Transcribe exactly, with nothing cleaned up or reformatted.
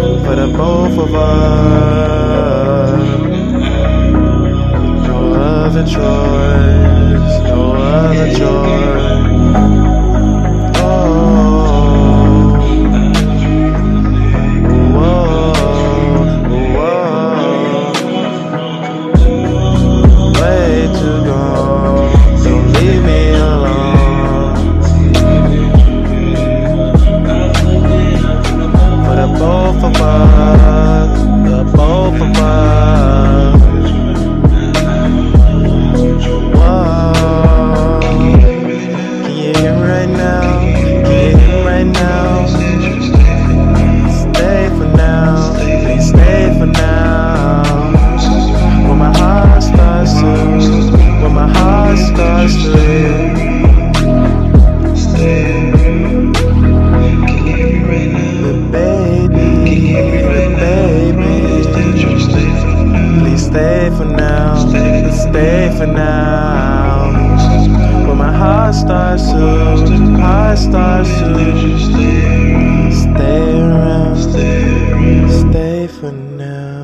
for the both of us. No other choice, no other choice. Oh, oh, oh, oh. Way to go, don't leave me alone. For the both of us, the both of us. Stay for now, stay for now. When my heart starts to, heart starts to stay around, stay for now.